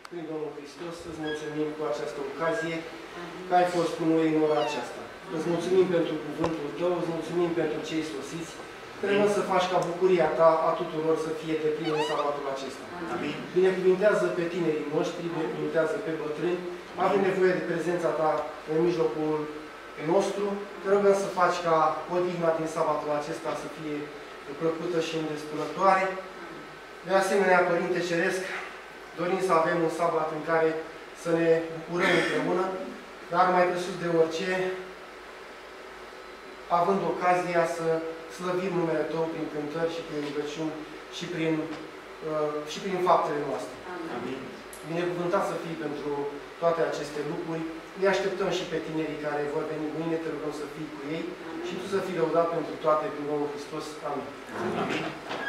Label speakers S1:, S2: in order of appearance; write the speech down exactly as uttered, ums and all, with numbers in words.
S1: prin Domnul Hristos, îți mulțumim cu această ocazie că ai fost cu noi în ora aceasta. Îți mulțumim pentru cuvântul Tău, îți mulțumim pentru cei sosiți. Trebuie să faci ca bucuria Ta a tuturor să fie deplină în sabatul acesta.
S2: Amin.
S1: Binecuvintează pe tinerii noștri, binecuvintează pe bătrâni. Avem nevoie de prezența Ta în mijlocul nostru. Te rugăm să faci ca odihna din sabatul acesta să fie plăcută și îndestulătoare. De asemenea, Părinte Ceresc, dorim să avem un sabat în care să ne bucurăm împreună, dar mai presus de orice, având ocazia să slăvim numele Tău prin cântări și prin rugăciuni și prin, uh, și prin faptele noastre.
S2: Amin.
S1: Binecuvântat să fii pentru toate aceste lucruri. Ne așteptăm și pe tinerii care vor veni mâine, te rugăm să fii cu ei. Amin. Și Tu să fii lăudat pentru toate prin Domnul Hristos. Amin.
S2: Amin.